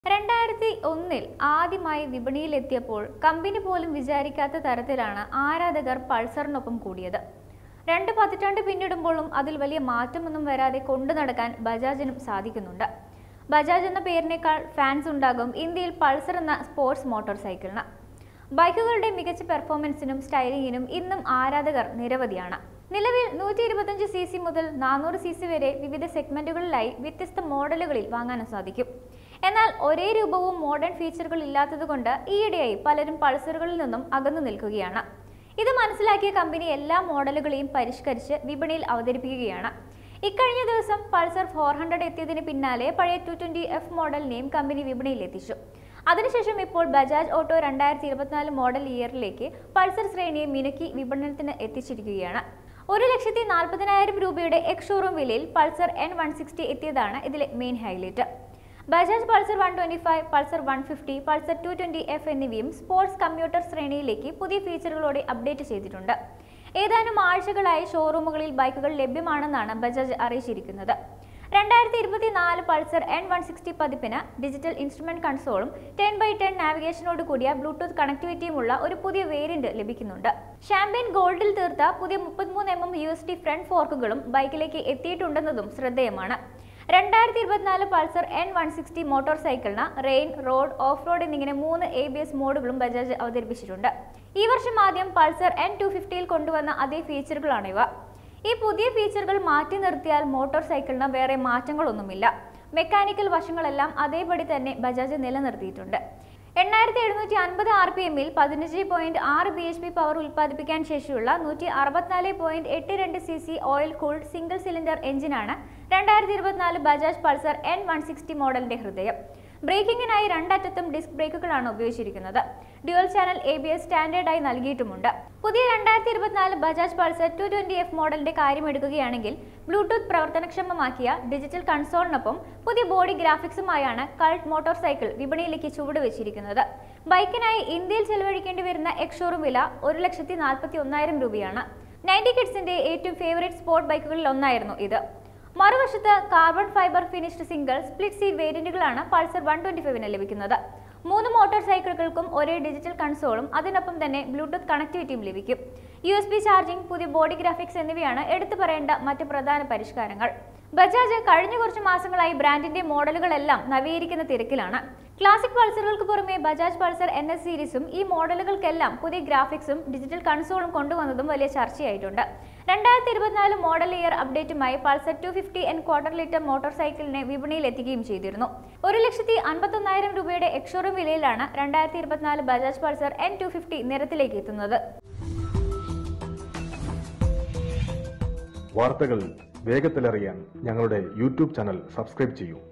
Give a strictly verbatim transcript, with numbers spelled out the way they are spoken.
രണ്ടായിരത്തി ഒന്നിൽ ആദ്യമായി വിപണിയിലെത്തിയപ്പോൾ കമ്പനി പോലും വിചാരിക്കാത്ത തരത്തിലാണ് ആരാധകർ പൾസറിനൊപ്പം കൂടിയത്. രണ്ട് പതിറ്റാണ്ട് പിന്നിടുമ്പോഴും അതിൽ വലിയ മാറ്റമൊന്നും വരാതെ കൊണ്ടു നടക്കാൻ ബജാജിനും സാധിക്കുന്നുണ്ട്. ബജാജ് എന്ന പേരിനേക്കാൾ ഫാൻസ് ഉണ്ടാകും ഇന്ത്യയിൽ പൾസർ എന്ന സ്പോർട്സ് മോട്ടോർ സൈക്കിളിന്. ബൈക്കുകളുടെ മികച്ച പെർഫോമൻസിനും സ്റ്റൈലിങ്ങിനും ഇന്നും ആരാധകർ നിരവധിയാണ്. നിലവിൽ നൂറ്റി ഇരുപത്തഞ്ച് സി സി മുതൽ നാനൂറ് സി സി വരെ വിവിധ സെഗ്മെന്റുകളിലായി വ്യത്യസ്ത മോഡലുകളിൽ വാങ്ങാനും സാധിക്കും. എന്നാൽ ഒരേ രൂപവും മോഡേൺ ഫീച്ചറുകൾ ഇല്ലാത്തതുകൊണ്ട് ഈയിടെയായി പലരും പൾസറുകളിൽ നിന്നും അകന്നു നിൽക്കുകയാണ്. ഇത് മനസ്സിലാക്കിയ കമ്പനി എല്ലാ മോഡലുകളെയും പരിഷ്കരിച്ച് വിപണിയിൽ അവതരിപ്പിക്കുകയാണ്. ഇക്കഴിഞ്ഞ ദിവസം പൾസർ ഫോർ ഹൺഡ്രഡ് എത്തിയതിന് പിന്നാലെ പഴയ ടു ട്വന്റി എഫ് മോഡലിനെയും കമ്പനി വിപണിയിൽ എത്തിച്ചു. അതിനുശേഷം ഇപ്പോൾ ബജാജ് ഓട്ടോ രണ്ടായിരത്തി ഇരുപത്തിനാല് മോഡൽ ഇയറിലേക്ക് പൾസർ ശ്രേണിയെ മിനുക്കി വിപണനത്തിന് എത്തിച്ചിരിക്കുകയാണ്. ഒരു ലക്ഷത്തി നാൽപ്പതിനായിരം രൂപയുടെ എക്സ് ഷോറൂം വിലയിൽ പൾസർ എൻ വൺ സിക്സ്റ്റി എത്തിയതാണ് ഇതിലെ main highlight. Bajaj Pulsar one twenty five, Pulsar one fifty, Pulsar two twenty F എന്നിവയും സ്പോർട്സ് കമ്മ്യൂട്ടർ ശ്രേണിയിലേക്ക് പുതിയ ഫീച്ചറുകളോടെ അപ്ഡേറ്റ് ചെയ്തിട്ടുണ്ട്. ഏതാനും ആഴ്ചകളായി ഷോറൂമുകളിൽ ബൈക്കുകൾ ലഭ്യമാണെന്നാണ് ബജാജ് അറിയിച്ചിരിക്കുന്നത്. രണ്ടായിരത്തി ഇരുപത്തിനാല് പൾസർ എൻ വൺ സിക്സ്റ്റി പതിപ്പിന് ഡിജിറ്റൽ ഇൻസ്ട്രുമെന്റ് കൺസോളും ടെൻ ബൈ ടെൻ നാവിഗേഷനോട് കൂടിയ ബ്ലൂടൂത്ത് കണക്ടിവിറ്റിയുമുള്ള ഒരു പുതിയ വേരിയന്റ് ലഭിക്കുന്നുണ്ട്. ഷാമ്പയിൻ ഗോൾഡിൽ തീർത്ത പുതിയ മുപ്പത്തിമൂന്ന് M M U S T front ഫോർക്കുകളും ബൈക്കിലേക്ക് എത്തിയിട്ടുണ്ടെന്നതും ശ്രദ്ധേയമാണ്. രണ്ടായിരത്തി ഇരുപത്തിനാല് പൾസർ എൻ വൺ സിക്സ്റ്റി മോട്ടോർ സൈക്കിളിന് റെയിൻ, റോഡ്, ഓഫ് റോഡ് എന്നിങ്ങനെ മൂന്ന് എ ബി എസ് മോഡുകളും ബജാജ് അവതരിപ്പിച്ചിട്ടുണ്ട്. ഈ വർഷം ആദ്യം പൾസർ എൻ ടു ഫിഫ്റ്റിയിൽ കൊണ്ടുവന്ന അതേ ഫീച്ചറുകളാണ് ഇവ. ഈ പുതിയ ഫീച്ചറുകൾ മാറ്റി നിർത്തിയാൽ മോട്ടോർ സൈക്കിളിന് വേറെ മാറ്റങ്ങളൊന്നുമില്ല. മെക്കാനിക്കൽ വശങ്ങളെല്ലാം അതേപടി തന്നെ ബജാജ് നിലനിർത്തിയിട്ടുണ്ട്. എണ്ണായിരത്തി എഴുന്നൂറ്റി അൻപത് ആർ പി എമ്മിൽ പതിനഞ്ച് പോയിന്റ് ആറ് ബി എച്ച് പി പവർ ഉൽപ്പാദിപ്പിക്കാൻ ശേഷിയുള്ള നൂറ്റി അറുപത്തിനാല് പോയിന്റ് എട്ട് രണ്ട് C C oil cooled single cylinder എഞ്ചിനാണ് രണ്ടായിരത്തി ഇരുപത്തിനാല് Bajaj Pulsar N one sixty മോഡലിന്റെ ഹൃദയം. ബ്രേക്കിങ്ങിനായി രണ്ടറ്റത്തും ഡിസ്ക് ബ്രേക്കുകളാണ് ഉപയോഗിച്ചിരിക്കുന്നത്. Dual channel A B S സ്റ്റാൻഡേർഡായി നൽകിയിട്ടുമുണ്ട്. പുതിയ രണ്ടായിരത്തി ഇരുപത്തിനാല് Bajaj Pulsar two twenty F മോഡലിന്റെ കാര്യം എടുക്കുകയാണെങ്കിൽ ബ്ലൂടൂത്ത് പ്രവർത്തനക്ഷമമാക്കിയ ഡിജിറ്റൽ കൺസോളിനൊപ്പം പുതിയ ബോഡി ഗ്രാഫിക്സുമായാണ് കൾട്ട് മോട്ടോർ സൈക്കിൾ വിപണിയിലേക്ക് ചുവടുവെച്ചിരിക്കുന്നത്. ബൈക്കിനായി ഇന്ത്യയിൽ ചെലവഴിക്കേണ്ടി വരുന്ന എക്സ് ഷോറൂം വില ഒരു ലക്ഷത്തി നാൽപ്പത്തി ഒന്നായിരം രൂപയാണ്. നയൻറ്റി കിഡ്സിന്റെ ഏറ്റവും ഫേവറേറ്റ് സ്പോർട്ട് ബൈക്കുകളിൽ ഒന്നായിരുന്നു ഇത്. മറുവശത്ത് carbon fibre finished single split seat വേരിയന്റുകളാണ് പൾസർ വൺ ട്വന്റി ഫൈവിന് ലഭിക്കുന്നത്. മൂന്ന് മോട്ടോർ സൈക്കിളുകൾക്കും ഒരേ ഡിജിറ്റൽ കൺസോളും അതിനൊപ്പം തന്നെ ബ്ലൂടൂത്ത് കണക്ടിവിറ്റിയും ലഭിക്കും. യു എസ് ബി ചാർജിംഗ്, പുതിയ ബോഡി ഗ്രാഫിക്സ് എന്നിവയാണ് എടുത്തു പറയേണ്ട മറ്റ് പ്രധാന പരിഷ്കാരങ്ങൾ. ബജാജ് കഴിഞ്ഞ കുറച്ച് മാസങ്ങളായി ബ്രാൻഡിന്റെ മോഡലുകളെല്ലാം നവീകരിക്കുന്ന തിരക്കിലാണ്. ക്ലാസിക് പൾസറുകൾക്ക് പുറമെ ബജാജ് പൾസർ എൻ എസ് സീരീസും ഈ മോഡലുകൾക്കെല്ലാം പുതിയ ഗ്രാഫിക്സും ഡിജിറ്റൽ കൺസോളും കൊണ്ടുവന്നതും വലിയ ചർച്ചയായിട്ടുണ്ട്. രണ്ടായിരത്തി ഇരുപത്തിനാല് മോഡൽ ഇയർ അപ്ഡേറ്റുമായി Pulsar two fifty N quarter litre മോട്ടോർ സൈക്കിളിനെ വിപണിയിൽ എത്തിക്കുകയും ചെയ്തിരുന്നു. ഒരു ലക്ഷത്തി അൻപത്തൊന്നായിരം രൂപയുടെ എക്സ് ഷോറൂം വിലയിലാണ് രണ്ടായിരത്തി ഇരുപത്തിനാല് Bajaj Pulsar N two fifty നിരത്തിലേക്ക് എത്തുന്നത്. വാർത്തകൾ വേഗത്തിലറിയാൻ ഞങ്ങളുടെ യൂട്യൂബ് ചാനൽ സബ്സ്ക്രൈബ് ചെയ്യൂ.